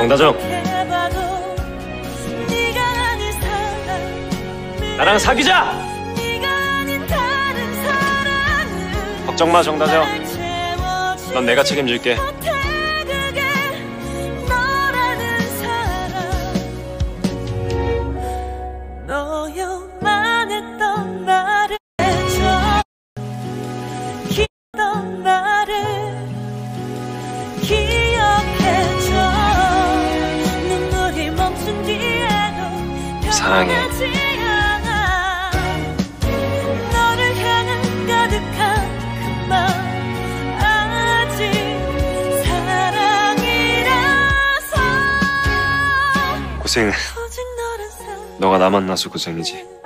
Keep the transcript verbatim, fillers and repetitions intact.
정다정, 나랑 사귀자! 걱정 마, 정다정. 넌 내가 책임질게. 너여만 했던 나를 해줘. 기던 나를 기억해줘. 눈물이 멈춘 뒤에도 사랑해. 너를 향한 가득한 그 맘 아직 사랑이라서. 고생. 너가 나 만나서 고생이지.